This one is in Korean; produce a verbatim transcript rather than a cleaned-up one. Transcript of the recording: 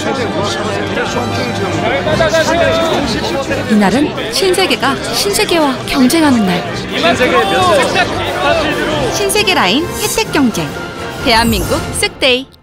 이날은 신세계가 신세계와 경쟁하는 날. 신세계 라인 혜택 경쟁. 대한민국 쓱데이.